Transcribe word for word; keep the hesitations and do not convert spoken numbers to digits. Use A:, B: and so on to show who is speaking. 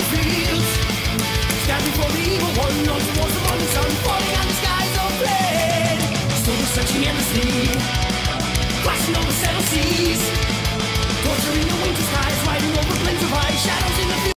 A: fields. Stand before the evil one, on towards the morning sun, falling on the skies of red. Storm searching endlessly, crashing over seven seas, torturing the winter